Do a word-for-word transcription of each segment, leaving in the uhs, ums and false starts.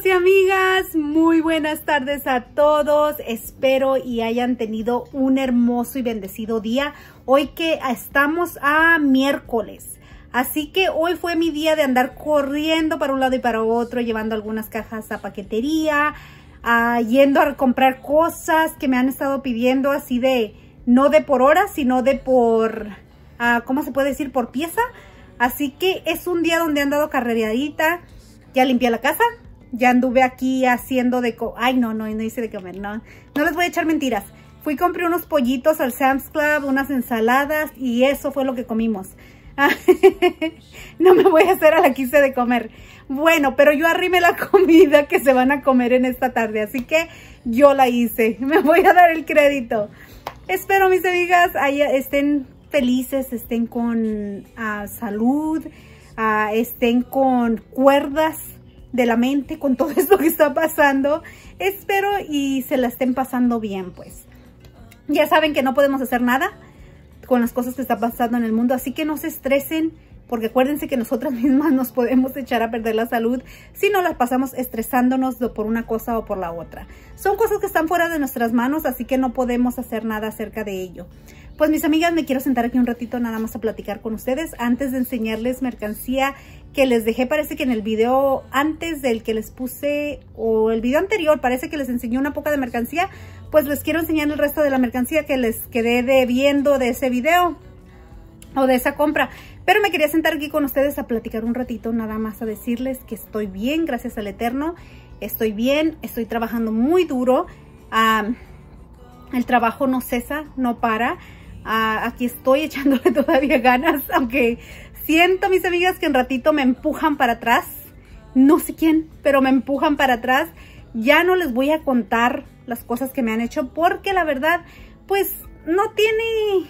amigos y amigas, muy buenas tardes a todos. Espero y hayan tenido un hermoso y bendecido día. Hoy que estamos a miércoles, así que hoy fue mi día de andar corriendo para un lado y para otro, llevando algunas cajas a paquetería, uh, yendo a comprar cosas que me han estado pidiendo, así de, no de por hora, sino de por, uh, ¿cómo se puede decir? Por pieza. Así que es un día donde he andado carrereadita. Ya limpié la casa, ya anduve aquí haciendo de... Co Ay, no, no, no hice de comer, no. No les voy a echar mentiras. Fui, compré unos pollitos al Sam's Club, unas ensaladas y eso fue lo que comimos. No me voy a hacer a la quise de comer. Bueno, pero yo arrimé la comida que se van a comer en esta tarde, así que yo la hice. Me voy a dar el crédito. Espero, mis amigas, ahí estén felices, estén con uh, salud, Uh, estén con cuerdas de la mente con todo esto que está pasando. Espero y se la estén pasando bien, pues. Ya saben que no podemos hacer nada con las cosas que están pasando en el mundo, así que no se estresen, porque acuérdense que nosotras mismas nos podemos echar a perder la salud si no las pasamos estresándonos por una cosa o por la otra. Son cosas que están fuera de nuestras manos, así que no podemos hacer nada acerca de ello. Pues mis amigas, me quiero sentar aquí un ratito nada más a platicar con ustedes antes de enseñarles mercancía que les dejé. Parece que en el video antes del que les puse, o el video anterior, parece que les enseñé una poca de mercancía. Pues les quiero enseñar el resto de la mercancía que les quedé debiendo de ese video o de esa compra. Pero me quería sentar aquí con ustedes a platicar un ratito nada más, a decirles que estoy bien, gracias al Eterno. Estoy bien, estoy trabajando muy duro. Um, el trabajo no cesa, no para. Uh, aquí estoy echándole todavía ganas, aunque siento, mis amigas, que en ratito me empujan para atrás. No sé quién, pero me empujan para atrás. Ya no les voy a contar las cosas que me han hecho, porque la verdad, pues, no tiene...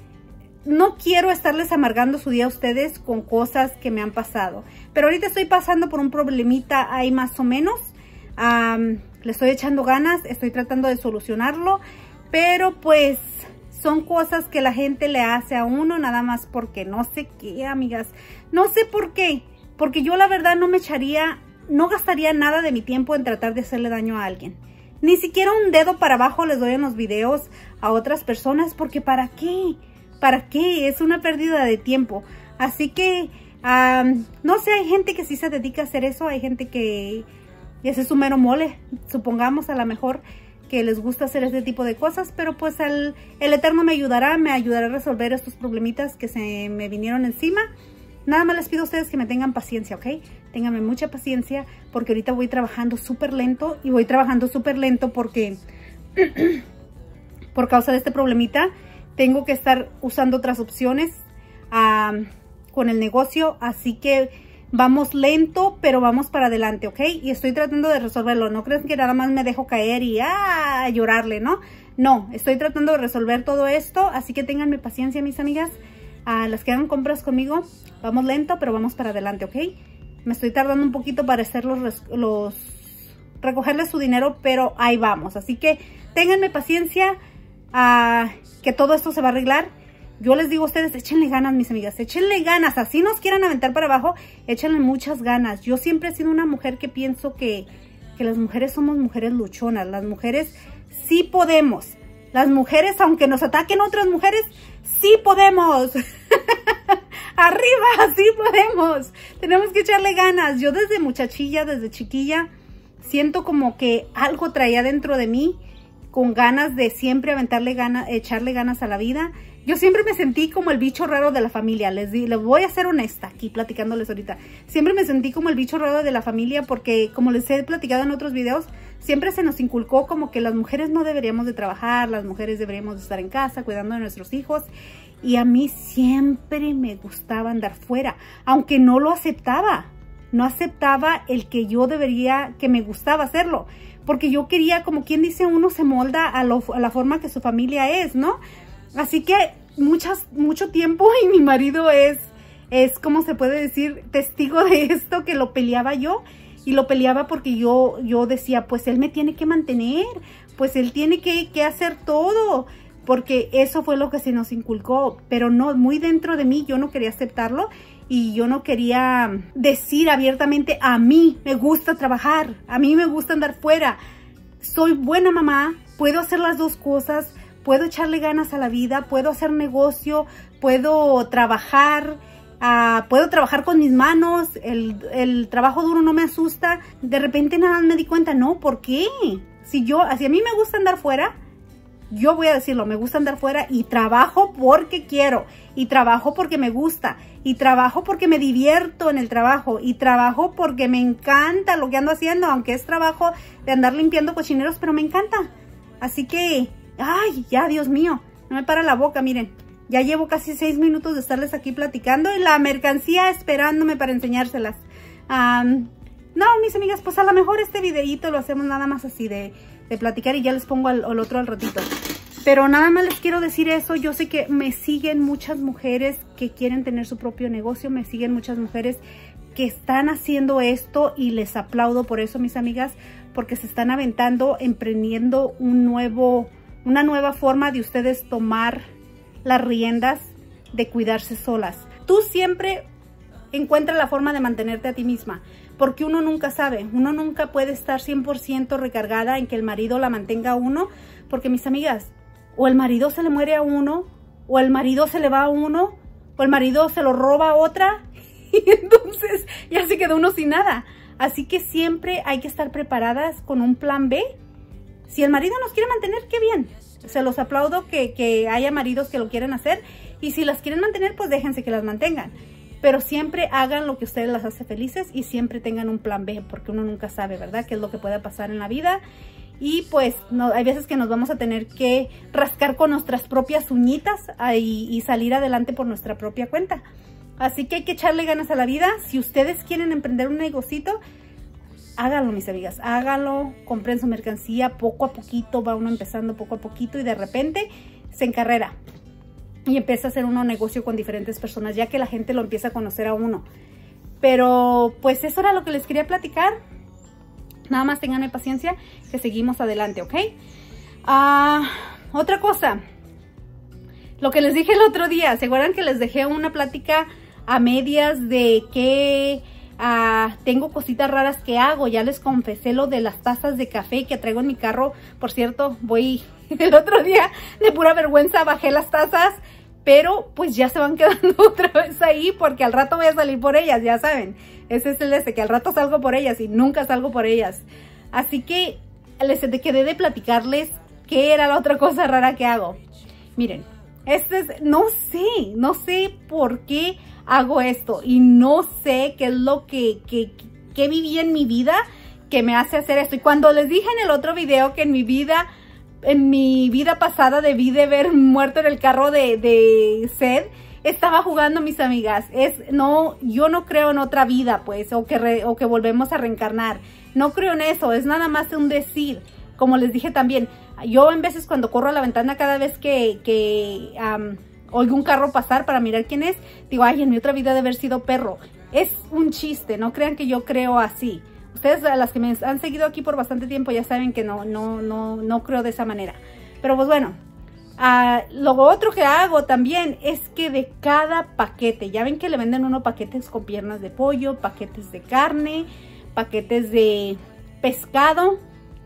No quiero estarles amargando su día a ustedes con cosas que me han pasado. Pero ahorita estoy pasando por un problemita ahí más o menos. Um, le estoy echando ganas, estoy tratando de solucionarlo, pero pues... son cosas que la gente le hace a uno nada más porque no sé qué, amigas. No sé por qué. Porque yo la verdad no me echaría, no gastaría nada de mi tiempo en tratar de hacerle daño a alguien. Ni siquiera un dedo para abajo les doy en los videos a otras personas, porque ¿para qué? ¿Para qué? Es una pérdida de tiempo. Así que, um, no sé, hay gente que sí se dedica a hacer eso. Hay gente que ese es su mero mole, supongamos, a lo mejor, que les gusta hacer este tipo de cosas, pero pues el, el Eterno me ayudará, me ayudará a resolver estos problemitas que se me vinieron encima. Nada más les pido a ustedes que me tengan paciencia, ¿ok? Ténganme mucha paciencia, porque ahorita voy trabajando súper lento, y voy trabajando súper lento porque por causa de este problemita tengo que estar usando otras opciones uh, con el negocio, así que vamos lento, pero vamos para adelante, ¿ok? Y estoy tratando de resolverlo. No creen que nada más me dejo caer y ah, a llorarle, ¿no? No, estoy tratando de resolver todo esto, así que ténganme paciencia, mis amigas. A las que hagan compras conmigo, vamos lento, pero vamos para adelante, ¿ok? Me estoy tardando un poquito para hacer los, los recogerles su dinero, pero ahí vamos. Así que ténganme paciencia, uh, que todo esto se va a arreglar. Yo les digo a ustedes, échenle ganas, mis amigas, échenle ganas. Así nos quieran aventar para abajo, échenle muchas ganas. Yo siempre he sido una mujer que pienso que, que las mujeres somos mujeres luchonas. Las mujeres sí podemos. Las mujeres, aunque nos ataquen otras mujeres, sí podemos. Arriba, sí podemos. Tenemos que echarle ganas. Yo desde muchachilla, desde chiquilla, siento como que algo traía dentro de mí, con ganas de siempre aventarle ganas, echarle ganas a la vida. Yo siempre me sentí como el bicho raro de la familia. Les, di, les voy a ser honesta aquí platicándoles ahorita. Siempre me sentí como el bicho raro de la familia porque, como les he platicado en otros videos, siempre se nos inculcó como que las mujeres no deberíamos de trabajar, las mujeres deberíamos de estar en casa cuidando de nuestros hijos. Y a mí siempre me gustaba andar fuera, aunque no lo aceptaba. No aceptaba el que yo debería, que me gustaba hacerlo. Porque yo quería, como quien dice, uno se molda a, lo, a la forma que su familia es, ¿no? Así que muchas, mucho tiempo, y mi marido es, es, ¿cómo se puede decir? Testigo de esto, que lo peleaba yo. Y lo peleaba porque yo, yo decía, pues él me tiene que mantener, pues él tiene que, que hacer todo. Porque eso fue lo que se nos inculcó. Pero no, muy dentro de mí yo no quería aceptarlo. y yo no quería decir abiertamente, a mí me gusta trabajar, a mí me gusta andar fuera, soy buena mamá, puedo hacer las dos cosas, puedo echarle ganas a la vida, puedo hacer negocio, puedo trabajar, uh, puedo trabajar con mis manos, el, el trabajo duro no me asusta. De repente nada más me di cuenta, no, ¿por qué? Si yo, si a mí me gusta andar fuera, yo voy a decirlo, me gusta andar fuera y trabajo porque quiero, y trabajo porque me gusta, y trabajo porque me divierto en el trabajo, y trabajo porque me encanta lo que ando haciendo, aunque es trabajo de andar limpiando cochineros, pero me encanta. Así que, ay, ya, Dios mío, no me para la boca, miren. Ya llevo casi seis minutos de estarles aquí platicando y la mercancía esperándome para enseñárselas. Um, no, mis amigas, pues a lo mejor este videíto lo hacemos nada más así de, de platicar y ya les pongo al, al otro al ratito. Pero nada más les quiero decir eso. Yo sé que me siguen muchas mujeres que quieren tener su propio negocio. Me siguen muchas mujeres que están haciendo esto y les aplaudo por eso, mis amigas, porque se están aventando, emprendiendo un nuevo, una nueva forma de ustedes tomar las riendas de cuidarse solas. Tú siempre encuentra la forma de mantenerte a ti misma, porque uno nunca sabe, uno nunca puede estar cien por ciento recargada en que el marido la mantenga a uno, porque mis amigas, o el marido se le muere a uno, o el marido se le va a uno, o el marido se lo roba a otra, y entonces ya se quedó uno sin nada. Así que siempre hay que estar preparadas con un plan B. Si el marido nos quiere mantener, qué bien. Se los aplaudo que, que haya maridos que lo quieren hacer. Y si las quieren mantener, pues déjense que las mantengan. Pero siempre hagan lo que a ustedes las hace felices y siempre tengan un plan B, porque uno nunca sabe, ¿verdad?, qué es lo que puede pasar en la vida. Y pues no, hay veces que nos vamos a tener que rascar con nuestras propias uñitas y, y salir adelante por nuestra propia cuenta. Así que hay que echarle ganas a la vida. Si ustedes quieren emprender un negocito, háganlo, mis amigas, háganlo, compren su mercancía poco a poquito, va uno empezando poco a poquito y de repente se encarrera y empieza a hacer uno negocio con diferentes personas, ya que la gente lo empieza a conocer a uno. Pero pues eso era lo que les quería platicar. Nada más tenganme paciencia que seguimos adelante, ¿ok? Uh, otra cosa, lo que les dije el otro día, ¿se acuerdan que les dejé una plática a medias de que Uh, tengo cositas raras que hago? Ya les confesé lo de las tazas de café que traigo en mi carro. Por cierto, voy el otro día de pura vergüenza bajé las tazas, pero pues ya se van quedando otra vez ahí porque al rato voy a salir por ellas, ya saben. Ese es el este, que al rato salgo por ellas y nunca salgo por ellas. Así que les quedé de platicarles qué era la otra cosa rara que hago. Miren, este es, no sé, no sé por qué hago esto y no sé qué es lo que, que, que viví en mi vida que me hace hacer esto. Y cuando les dije en el otro video que en mi vida, en mi vida pasada debí de haber muerto en el carro de, de sed, estaba jugando, mis amigas. Es, no, yo no creo en otra vida, pues, o que, re, o que volvemos a reencarnar. No creo en eso, es nada más un decir. Como les dije también, yo en veces cuando corro a la ventana, cada vez que... que um, oigo un carro pasar para mirar quién es, digo, ay, en mi otra vida de haber sido perro. Es un chiste, no crean que yo creo así. Ustedes, a las que me han seguido aquí por bastante tiempo, ya saben que no, no, no, no creo de esa manera. Pero pues bueno, uh, lo otro que hago también es que de cada paquete, ya ven que le venden uno paquetes con piernas de pollo, paquetes de carne, paquetes de pescado.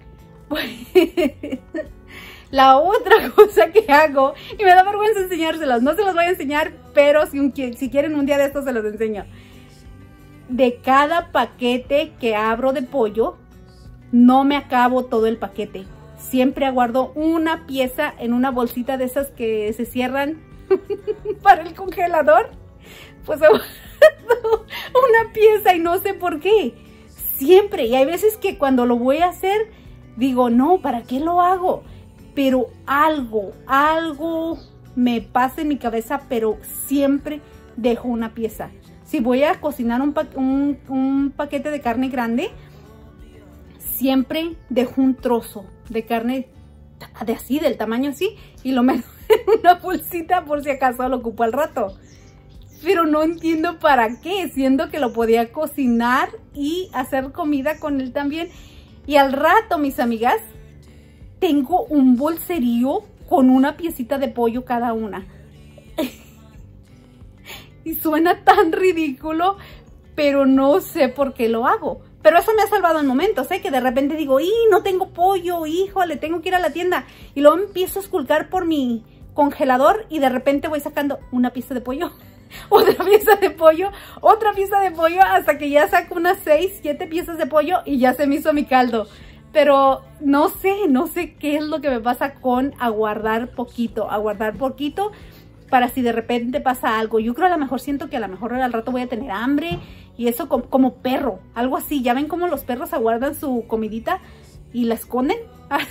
La otra cosa que hago, y me da vergüenza enseñárselos, no se los voy a enseñar, pero si, un, si quieren un día de estos se los enseño. De cada paquete que abro de pollo, no me acabo todo el paquete. Siempre aguardo una pieza en una bolsita de esas que se cierran para el congelador. Pues aguardo una pieza y no sé por qué. Siempre, y hay veces que cuando lo voy a hacer, digo, no, ¿para qué lo hago? Pero algo, algo me pasa en mi cabeza, pero siempre dejo una pieza. Si voy a cocinar un, pa un, un paquete de carne grande, siempre dejo un trozo de carne de así, del tamaño así, y lo meto en una bolsita por si acaso lo ocupo al rato. Pero no entiendo para qué, siendo que lo podía cocinar y hacer comida con él también. Y al rato, mis amigas, tengo un bolserío con una piecita de pollo cada una. Y suena tan ridículo, pero no sé por qué lo hago. Pero eso me ha salvado en momentos, ¿eh? Que de repente digo, ¡y no tengo pollo! ¡Híjole, tengo que ir a la tienda! Y luego empiezo a esculcar por mi congelador y de repente voy sacando una pieza de pollo, otra pieza de pollo, otra pieza de pollo, hasta que ya saco unas seis, siete piezas de pollo y ya se me hizo mi caldo. Pero no sé, no sé qué es lo que me pasa con aguardar poquito, aguardar poquito para si de repente pasa algo. Yo creo a lo mejor siento que a lo mejor al rato voy a tener hambre y eso como, como perro, algo así. ¿Ya ven cómo los perros aguardan su comidita y la esconden? Así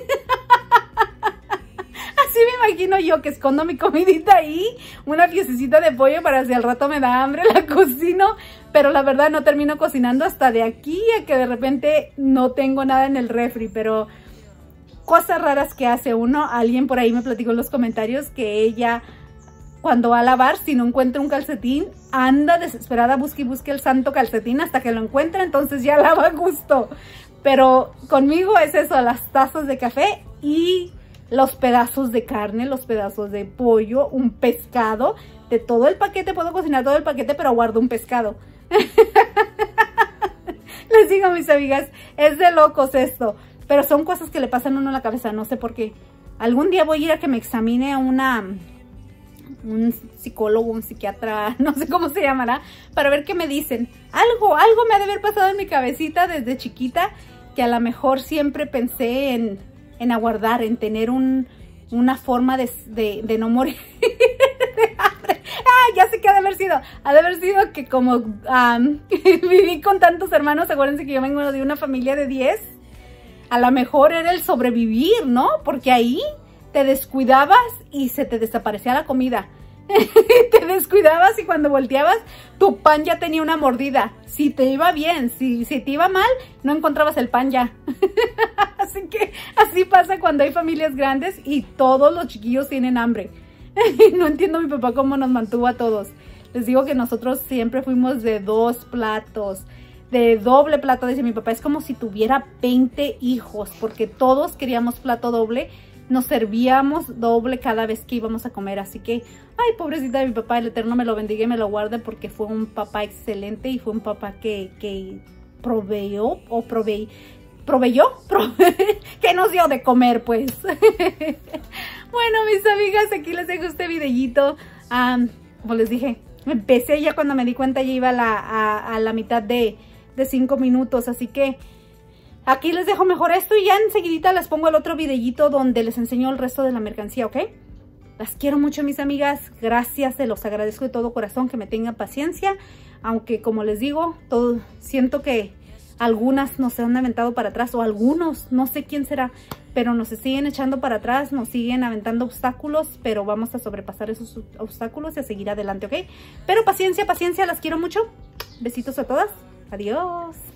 me imagino yo que escondo mi comidita ahí, una piececita de pollo para si al rato me da hambre, la cocino, pero la verdad no termino cocinando hasta de aquí a que de repente no tengo nada en el refri. Pero cosas raras que hace uno. Alguien por ahí me platicó en los comentarios que ella, cuando va a lavar, si no encuentra un calcetín, anda desesperada, busque y busque el santo calcetín hasta que lo encuentra, entonces ya lava a gusto. Pero conmigo es eso, las tazas de café y los pedazos de carne, los pedazos de pollo, un pescado. De todo el paquete, puedo cocinar todo el paquete, pero guardo un pescado. Les digo, mis amigas, es de locos esto. Pero son cosas que le pasan a uno en la cabeza, no sé por qué. Algún día voy a ir a que me examine a una... un psicólogo, un psiquiatra, no sé cómo se llamará, para ver qué me dicen. Algo, algo me ha de haber pasado en mi cabecita desde chiquita, que a lo mejor siempre pensé en, en aguardar, en tener un, una forma de, de, de no morir de hambre. Ah, ya sé que ha de haber sido, ha de haber sido que como um, viví con tantos hermanos, acuérdense que yo vengo de una familia de diez, a lo mejor era el sobrevivir, ¿no? Porque ahí te descuidabas y se te desaparecía la comida. Te descuidabas y cuando volteabas, tu pan ya tenía una mordida. Si te iba bien, si, si te iba mal, no encontrabas el pan ya. Así que así pasa cuando hay familias grandes y todos los chiquillos tienen hambre. No entiendo mi papá cómo nos mantuvo a todos. Les digo que nosotros siempre fuimos de dos platos, de doble plato, dice mi papá. Es como si tuviera veinte hijos, porque todos queríamos plato doble. Nos servíamos doble cada vez que íbamos a comer, así que, ay, pobrecita de mi papá, el Eterno me lo bendiga y me lo guarde, porque fue un papá excelente y fue un papá que, que proveyó, o provey, proveyó, prove, que nos dio de comer, pues. Bueno, mis amigas, aquí les dejo este videíto. Um, como les dije, empecé ya cuando me di cuenta, ya iba a la, a, a la mitad de, de cinco minutos, así que aquí les dejo mejor esto y ya enseguidita les pongo el otro videíto donde les enseño el resto de la mercancía, ¿ok? Las quiero mucho, mis amigas. Gracias, se los agradezco de todo corazón que me tengan paciencia. Aunque, como les digo, todo, siento que algunas nos han aventado para atrás, o algunos, no sé quién será, pero nos siguen echando para atrás, nos siguen aventando obstáculos, pero vamos a sobrepasar esos obstáculos y a seguir adelante, ¿ok? Pero paciencia, paciencia, las quiero mucho. Besitos a todas. Adiós.